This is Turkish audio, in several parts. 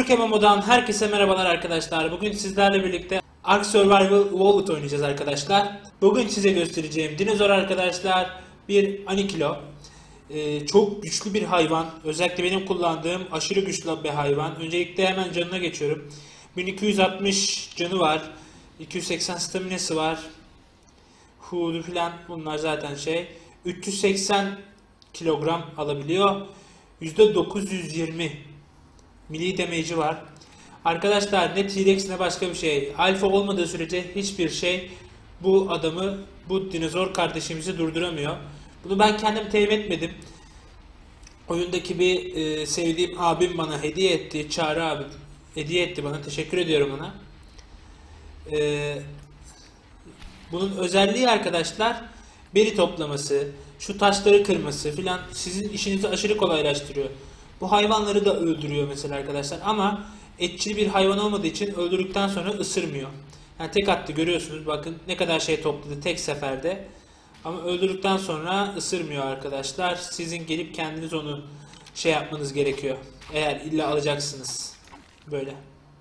Türk MMO'dan herkese merhabalar arkadaşlar. Bugün sizlerle birlikte Ark Survival Evolved oynayacağız arkadaşlar. Bugün size göstereceğim dinozor arkadaşlar bir Anikilo. Çok güçlü bir hayvan. Özellikle benim kullandığım aşırı güçlü bir hayvan. Öncelikle hemen canına geçiyorum. 1260 canı var. 280 staminası var. Hudu filan bunlar zaten şey. 380 kilogram alabiliyor. %920 melee damage'i var. Arkadaşlar ne T-Rex ne başka bir şey. Alfa olmadığı sürece hiçbir şey bu adamı, bu dinozor kardeşimizi durduramıyor. Bunu ben kendim temin etmedim. Oyundaki bir sevdiğim abim bana hediye etti. Çağrı abim hediye etti bana. Teşekkür ediyorum ona. Bunun özelliği arkadaşlar beri toplaması, şu taşları kırması filan sizin işinizi aşırı kolaylaştırıyor. Bu hayvanları da öldürüyor mesela arkadaşlar ama etçil bir hayvan olmadığı için öldürdükten sonra ısırmıyor. Yani tek attı görüyorsunuz bakın ne kadar şey topladı tek seferde. Ama öldürdükten sonra ısırmıyor arkadaşlar. Sizin gelip kendiniz onu şey yapmanız gerekiyor. Eğer illa alacaksınız. Böyle.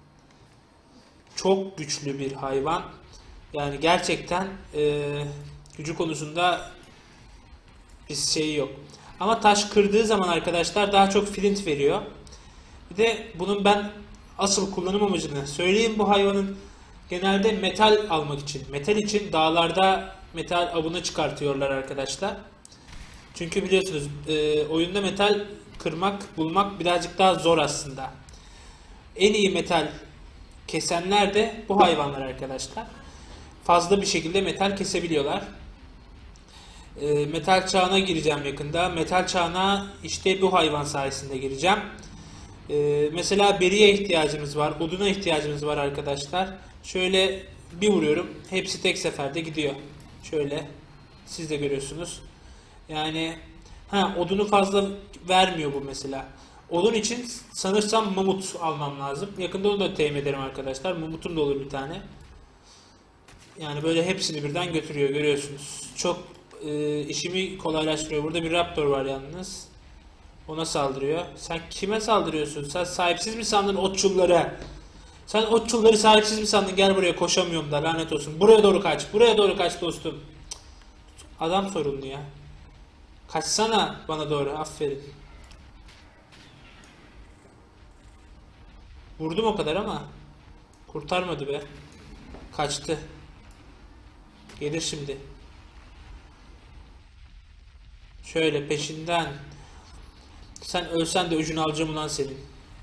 Çok güçlü bir hayvan. Yani gerçekten gücü konusunda bir şeyi yok. Ama taş kırdığı zaman arkadaşlar daha çok flint veriyor. Bir de bunun ben asıl kullanım amacını söyleyeyim. Bu hayvanın genelde metal almak için. Metal için dağlarda metal avını çıkartıyorlar arkadaşlar. Çünkü biliyorsunuz oyunda metal kırmak, bulmak birazcık daha zor aslında. En iyi metal kesenler de bu hayvanlar arkadaşlar. Fazla bir şekilde metal kesebiliyorlar. Metal çağına gireceğim yakında. Metal çağına işte bu hayvan sayesinde gireceğim. Mesela beriye ihtiyacımız var. Oduna ihtiyacımız var arkadaşlar. Şöyle bir vuruyorum. Hepsi tek seferde gidiyor. Şöyle. Siz de görüyorsunuz. Yani odunu fazla vermiyor bu mesela. Odun için sanırsam mamut almam lazım. Yakında onu da temin ederim arkadaşlar. Mamutum da olur bir tane. Yani böyle hepsini birden götürüyor görüyorsunuz. Çok işimi kolaylaştırıyor. Burada bir raptor var yalnız. Ona saldırıyor. Sen kime saldırıyorsun? Sen sahipsiz mi sandın otçulları? Sen otçulları sahipsiz mi sandın? Gel buraya koşamıyorum da lanet olsun. Buraya doğru kaç. Buraya doğru kaç dostum. Adam sorunlu ya. Kaçsana bana doğru. Aferin. Vurdum o kadar ama kurtarmadı be. Kaçtı. Gelir şimdi. Şöyle peşinden. Sen ölsen de öcünü alacağım ulan senin.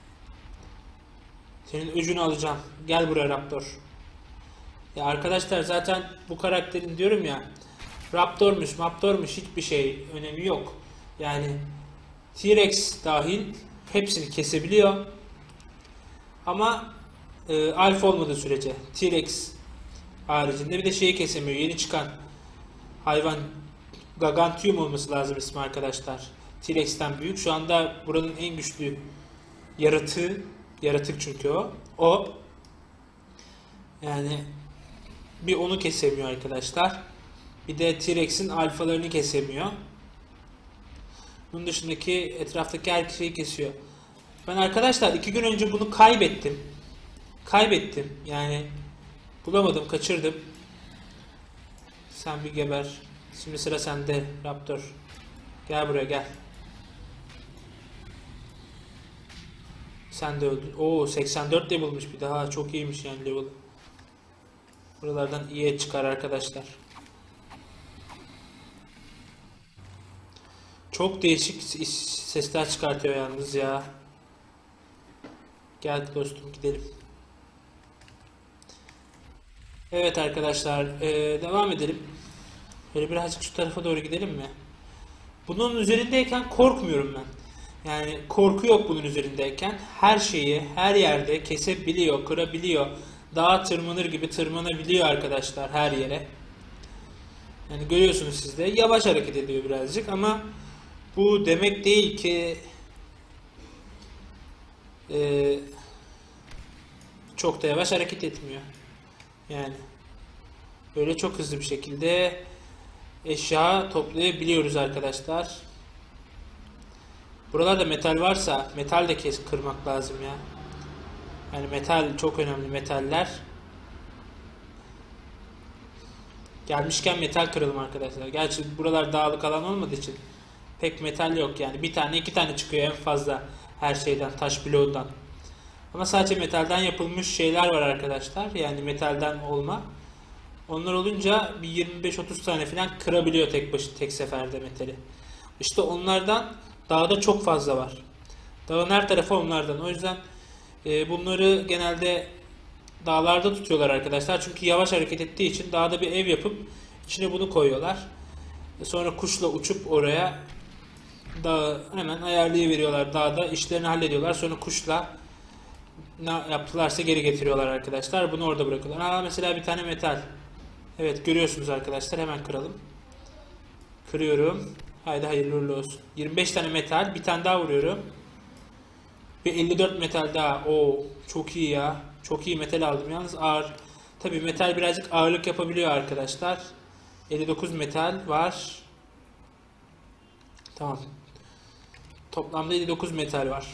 Senin öcünü alacağım. Gel buraya Raptor. Ya arkadaşlar zaten bu karakterin diyorum ya. Raptormuş hiçbir şey önemi yok. Yani T-Rex dahil hepsini kesebiliyor. Ama alfa olmadığı sürece T-Rex haricinde bir de şeyi kesemiyor. Yeni çıkan hayvan Gargantuan olması lazım ismi arkadaşlar. T-Rex'ten büyük. Şu anda buranın en güçlü yaratığı. Yaratık çünkü o. O. Yani bir onu kesemiyor arkadaşlar. Bir de T-Rex'in alfalarını kesemiyor. Bunun dışındaki etraftaki her şeyi kesiyor. Ben arkadaşlar 2 gün önce bunu kaybettim. Yani bulamadım, kaçırdım. Sen bir geber. Şimdi sıra sende Raptor. Gel buraya gel. Sen de öldün. Oo 84 level'mış bir daha. Çok iyiymiş yani level. Buralardan iyiye çıkar arkadaşlar. Çok değişik sesler çıkartıyor yalnız ya. Gel dostum gidelim. Evet arkadaşlar devam edelim. Böyle birazcık şu tarafa doğru gidelim mi? Bunun üzerindeyken korkmuyorum ben. Yani korku yok bunun üzerindeyken. Her şeyi her yerde kesebiliyor, kırabiliyor. Dağa tırmanır gibi tırmanabiliyor arkadaşlar her yere. Yani görüyorsunuz siz de. Yavaş hareket ediyor birazcık ama bu demek değil ki çok da yavaş hareket etmiyor. Yani böyle çok hızlı bir şekilde eşya toplayabiliyoruz arkadaşlar. Buralarda metal varsa metal de kırmak lazım ya. Yani metal çok önemli, metaller. Gelmişken metal kıralım arkadaşlar. Gerçi buralar dağlık alan olmadığı için pek metal yok yani. Bir tane iki tane çıkıyor en fazla her şeyden, taş bloğundan. Ama sadece metalden yapılmış şeyler var arkadaşlar. Yani metalden olma. Onlar olunca bir 25-30 tane falan kırabiliyor tek seferde metali. İşte onlardan dağda çok fazla var. Dağın her tarafı onlardan. O yüzden bunları genelde dağlarda tutuyorlar arkadaşlar. Çünkü yavaş hareket ettiği için dağda bir ev yapıp içine bunu koyuyorlar. Sonra kuşla uçup oraya dağı hemen ayarlayıveriyorlar. Dağda işlerini hallediyorlar. Sonra kuşla ne yaptılarsa geri getiriyorlar arkadaşlar. Bunu orada bırakıyorlar. Mesela bir tane metal. Evet görüyorsunuz arkadaşlar. Hemen kıralım. Kırıyorum. Haydi hayırlı uğurlu olsun. 25 tane metal. Bir tane daha vuruyorum. Ve 54 metal daha. Oo, çok iyi ya. Çok iyi metal aldım. Yalnız ağır. Tabii metal birazcık ağırlık yapabiliyor arkadaşlar. 59 metal var. Tamam. Toplamda 59 metal var.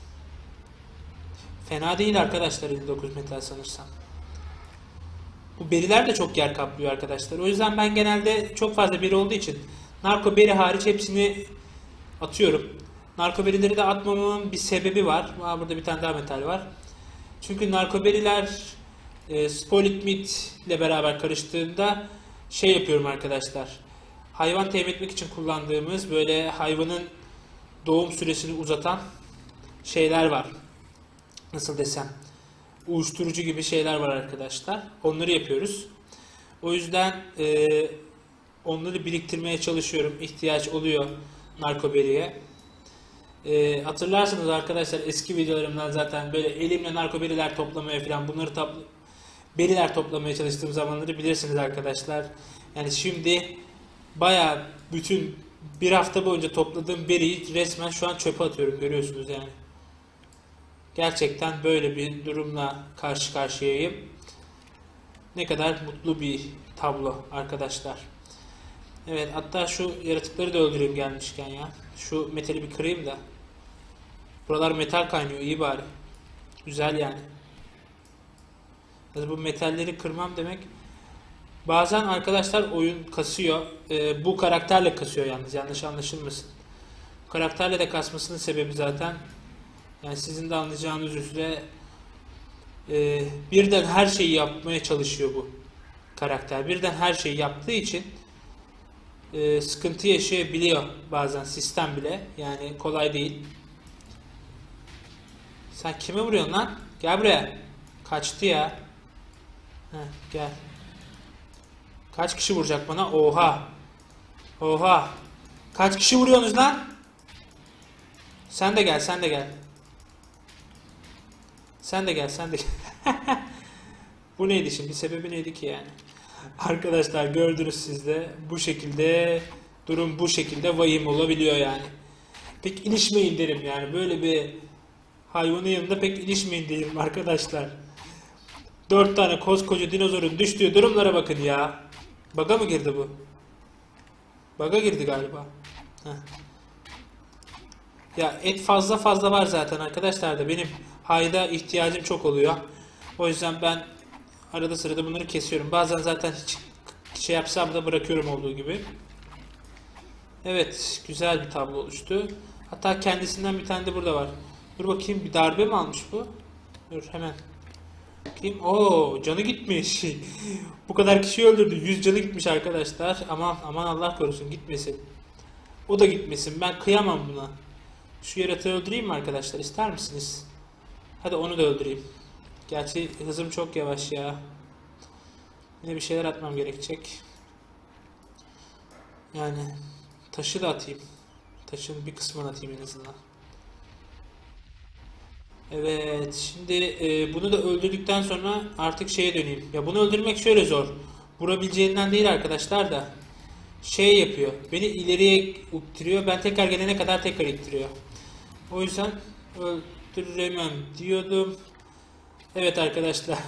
Fena değil arkadaşlar 59 metal sanırsam. Bu beriler de çok yer kaplıyor arkadaşlar. O yüzden ben genelde çok fazla beri olduğu için narko beri hariç hepsini atıyorum. Narko berileri de atmamamın bir sebebi var. Burada bir tane daha metal var. Çünkü narko beriler spoiled meat ile beraber karıştığında şey yapıyorum arkadaşlar. Hayvan temin etmek için kullandığımız böyle hayvanın doğum süresini uzatan şeyler var. Nasıl desem? Uyuşturucu gibi şeyler var arkadaşlar. Onları yapıyoruz. O yüzden onları biriktirmeye çalışıyorum. İhtiyaç oluyor narkoberiye. Hatırlarsınız arkadaşlar eski videolarımdan zaten böyle elimle narkoberiler toplamaya falan beriler toplamaya çalıştığım zamanları bilirsiniz arkadaşlar. Yani şimdi bayağı bütün bir hafta boyunca topladığım beriyi resmen şu an çöpe atıyorum görüyorsunuz yani. Gerçekten böyle bir durumla karşı karşıyayım. Ne kadar mutlu bir tablo arkadaşlar. Evet hatta şu yaratıkları da öldüreyim gelmişken ya. Şu metali bir kırayım da. Buralar metal kaynıyor iyi bari. Güzel yani. Bu metalleri kırmam demek. Bazen arkadaşlar oyun kasıyor. Bu karakterle kasıyor yalnız yanlış anlaşılmasın. Bu karakterle de kasmasının sebebi zaten yani sizin de anlayacağınız üzere birden her şeyi yapmaya çalışıyor bu karakter. Birden her şeyi yaptığı için sıkıntı yaşayabiliyor bazen sistem bile. Yani kolay değil. Sen kime vuruyorsun lan? Gel buraya. Kaçtı ya. Heh, gel. Kaç kişi vuracak bana? Oha. Oha. Kaç kişi vuruyorsunuz lan? Sen de gel, sen de gel. Sen de gel, sen de gel. Bu neydi şimdi? Sebebi neydi ki yani? Arkadaşlar gördünüz siz de bu şekilde durum bu şekilde vahim olabiliyor yani. Pek ilişmeyin derim yani. Böyle bir hayvanın yanında pek ilişmeyin derim arkadaşlar. 4 tane koskoca dinozorun düştüğü durumlara bakın ya. Baga mı girdi bu? Baga girdi galiba. Heh. Ya et fazla var zaten arkadaşlar da benim hayda ihtiyacım çok oluyor. O yüzden ben arada sırada bunları kesiyorum. Bazen zaten hiç şey yapsam da bırakıyorum olduğu gibi. Evet güzel bir tablo oluştu. Hatta kendisinden bir tane de burada var. Dur bakayım bir darbe mi almış bu? Dur hemen. Bakayım. Oo canı gitmiş. Bu kadar kişiyi öldürdü. 100 canı gitmiş arkadaşlar. Aman aman Allah korusun gitmesin. O da gitmesin. Ben kıyamam buna. Şu yaratığı öldüreyim mi arkadaşlar? İster misiniz? Hadi onu da öldüreyim. Gerçi hızım çok yavaş ya. Yine bir şeyler atmam gerekecek. Yani taşı da atayım. Taşın bir kısmını atayım en azından. Evet, şimdi bunu da öldürdükten sonra artık şeye döneyim. Ya bunu öldürmek şöyle zor. Vurabileceğinden değil arkadaşlar da. Şey yapıyor. Beni ileriye ittiriyor. Ben tekrar gelene kadar tekrar ittiriyor. O yüzden öldüremem diyordum. Evet arkadaşlar.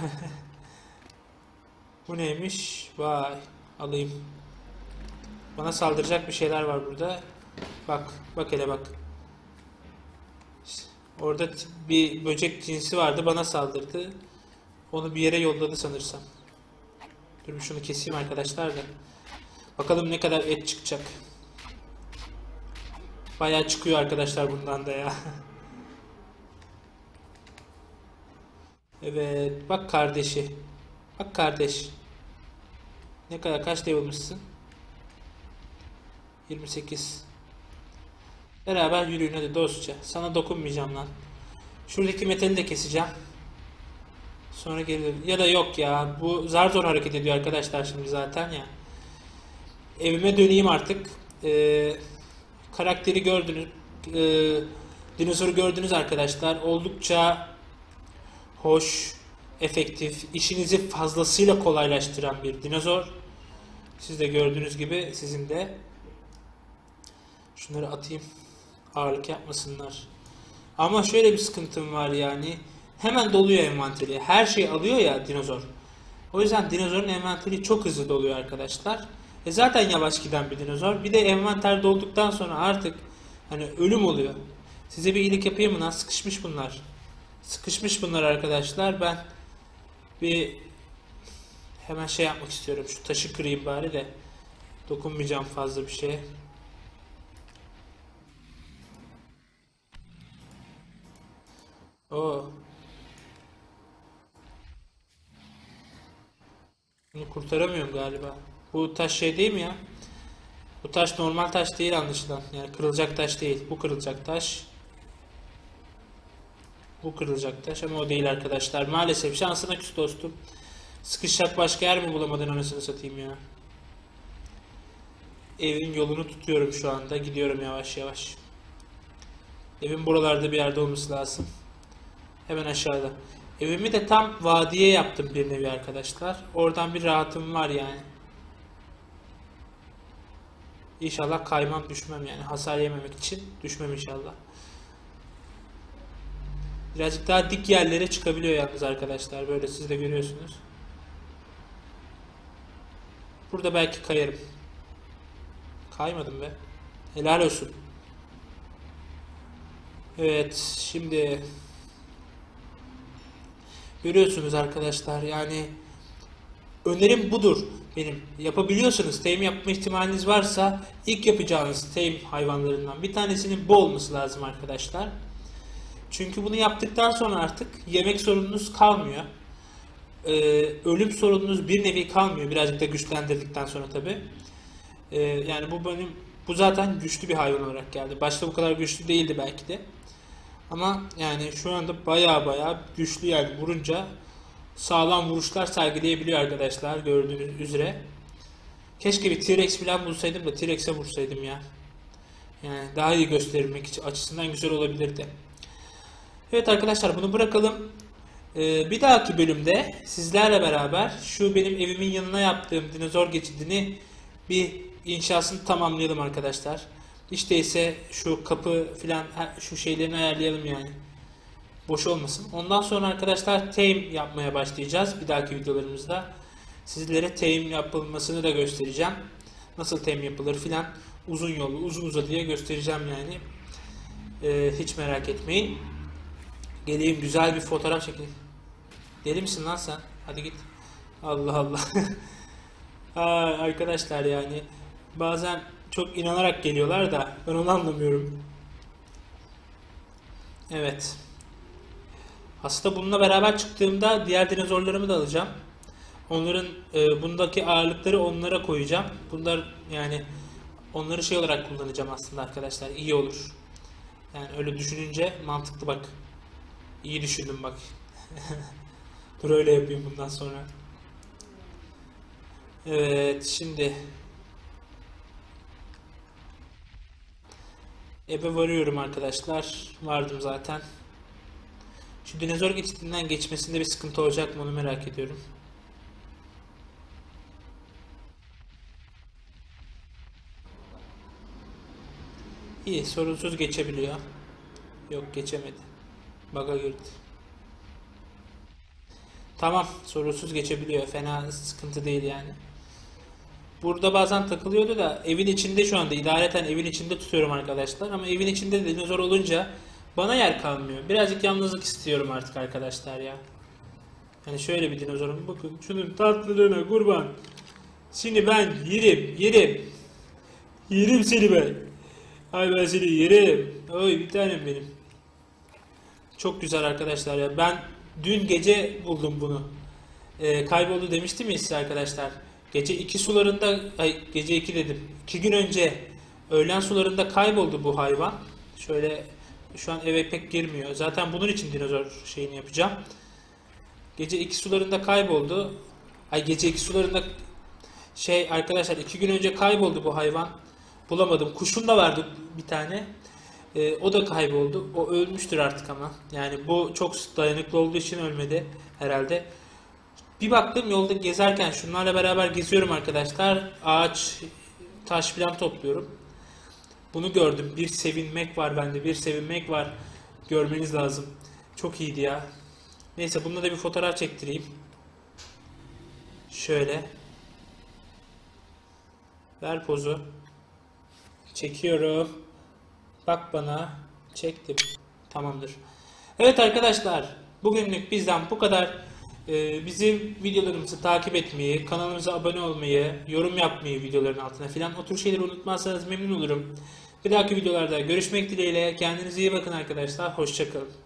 Bu neymiş? Vay. Alayım. Bana saldıracak bir şeyler var burada. Bak. Bak hele bak. Orada bir böcek cinsi vardı, bana saldırdı. Onu bir yere yolladı sanırsam. Dur bir şunu keseyim arkadaşlar da. Bakalım ne kadar et çıkacak. Bayağı çıkıyor arkadaşlar bundan da ya. Evet, bak kardeşi. Bak kardeş. Ne kadar, kaç level'mışsın? 28. Beraber yürüyün hadi dostça. Sana dokunmayacağım lan. Şuradaki metali de keseceğim. Sonra gelirim. Ya da yok ya. Bu zar zor hareket ediyor arkadaşlar şimdi zaten ya. Evime döneyim artık. Karakteri gördünüz. Dinozoru gördünüz arkadaşlar. Oldukça hoş, efektif, işinizi fazlasıyla kolaylaştıran bir dinozor. Siz de gördüğünüz gibi sizin de. Şunları atayım. Ağırlık yapmasınlar. Ama şöyle bir sıkıntım var yani. Hemen doluyor envanteri. Her şey alıyor ya dinozor. O yüzden dinozorun envanteri çok hızlı doluyor arkadaşlar. Zaten yavaş giden bir dinozor. Bir de envanter dolduktan sonra artık hani ölüm oluyor. Size bir iyilik yapayım mı lan? Sıkışmış bunlar. Sıkışmış bunlar arkadaşlar. Ben bir hemen şey yapmak istiyorum. Şu taşı kırayım bari de. Dokunmayacağım fazla bir şeye. Oo. Bunu kurtaramıyorum galiba. Bu taş şey değil mi ya? Bu taş normal taş değil anlaşılan. Yani kırılacak taş değil. Bu kırılacak taş. Bu kırılacak taş ama o değil arkadaşlar. Maalesef şansına küs dostum. Sıkışacak başka yer mi bulamadın anasını satayım ya. Evin yolunu tutuyorum şu anda. Gidiyorum yavaş yavaş. Evin buralarda bir yerde olması lazım. Hemen aşağıda. Evimi de tam vadiye yaptım bir nevi arkadaşlar. Oradan bir rahatım var yani. İnşallah kaymam düşmem yani. Hasar yememek için düşmem inşallah. Birazcık daha dik yerlere çıkabiliyor yalnız arkadaşlar. Böyle siz de görüyorsunuz. Burada belki kayarım. Kaymadım be. Helal olsun. Evet şimdi görüyorsunuz arkadaşlar yani önerim budur benim. Yapabiliyorsanız tame yapma ihtimaliniz varsa ilk yapacağınız tame hayvanlarından bir tanesinin bu olması lazım arkadaşlar. Çünkü bunu yaptıktan sonra artık yemek sorununuz kalmıyor. Ölüm sorununuz bir nevi kalmıyor. Birazcık da güçlendirdikten sonra tabi. Yani bu zaten güçlü bir hayvan olarak geldi. Başta bu kadar güçlü değildi belki de. Ama yani şu anda baya güçlü yani vurunca sağlam vuruşlar sergileyebiliyor arkadaşlar gördüğünüz üzere. Keşke bir T-Rex falan bulsaydım da T-Rex'e vursaydım ya. Yani daha iyi göstermek açısından güzel olabilirdi. Evet arkadaşlar bunu bırakalım. Bir dahaki bölümde sizlerle beraber şu benim evimin yanına yaptığım dinozor geçidini bir inşasını tamamlayalım arkadaşlar. İşte ise şu kapı filan şu şeylerini ayarlayalım yani. Boş olmasın. Ondan sonra arkadaşlar tame yapmaya başlayacağız bir dahaki videolarımızda. Sizlere tame yapılmasını da göstereceğim. Nasıl tame yapılır filan uzun yolu uzun uzadıya göstereceğim yani. Hiç merak etmeyin. Geleyim güzel bir fotoğraf çekeyim. Deli misin lan sen? Hadi git. Allah Allah. Arkadaşlar yani bazen çok inanarak geliyorlar da ben onu anlamıyorum. Evet. Aslında bununla beraber çıktığımda diğer dinozorlarımı da alacağım. Onların bundaki ağırlıkları onlara koyacağım. Bunlar yani onları şey olarak kullanacağım aslında arkadaşlar. İyi olur. Yani öyle düşününce mantıklı bak. İyi düşündüm bak. Dur öyle yapayım bundan sonra. Evet şimdi eve varıyorum arkadaşlar. Vardım zaten. Şu dinozor geçitinden geçmesinde bir sıkıntı olacak mı onu merak ediyorum. İyi sorunsuz geçebiliyor. Yok geçemedi. Bug'a girdi. Tamam sorunsuz geçebiliyor. Fena sıkıntı değil yani. Burada bazen takılıyordu da evin içinde şu anda idareten evin içinde tutuyorum arkadaşlar. Ama evin içinde de dinozor olunca bana yer kalmıyor. Birazcık yalnızlık istiyorum artık arkadaşlar ya. Yani şöyle bir dinozorum. Bakın şunun tatlılığına kurban. Şimdi ben yerim. Yerim seni ben. Ay ben seni yerim. Oy bir tanem benim. Çok güzel arkadaşlar ya. Ben dün gece buldum bunu. Kayboldu demiştim ya size arkadaşlar. Gece 2 sularında, gece 2 dedim. 2 gün önce öğlen sularında kayboldu bu hayvan. Şöyle şu an eve pek girmiyor. Zaten bunun için dinozor şeyini yapacağım. Gece 2 sularında kayboldu. Gece 2 sularında arkadaşlar 2 gün önce kayboldu bu hayvan. Bulamadım. Kuşum da vardı bir tane. O da kayboldu. O ölmüştür artık ama. Yani bu çok dayanıklı olduğu için ölmedi herhalde. Bir baktım yolda gezerken şunlarla beraber geziyorum arkadaşlar. Ağaç, taş filan topluyorum. Bunu gördüm. Bir sevinmek var bende. Bir sevinmek var. Görmeniz lazım. Çok iyiydi ya. Neyse bununla da bir fotoğraf çektireyim. Şöyle. Ver pozu. Çekiyorum. Bak bana. Çektim. Tamamdır. Evet arkadaşlar. Bugünlük bizden bu kadar. Bizim videolarımızı takip etmeyi, kanalımıza abone olmayı, yorum yapmayı videoların altına filan o tür şeyleri unutmazsanız memnun olurum. Bir dahaki videolarda görüşmek dileğiyle. Kendinize iyi bakın arkadaşlar. Hoşça kalın.